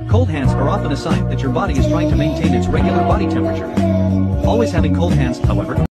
Cold hands are often a sign that your body is trying to maintain its regular body temperature. Always having cold hands, however,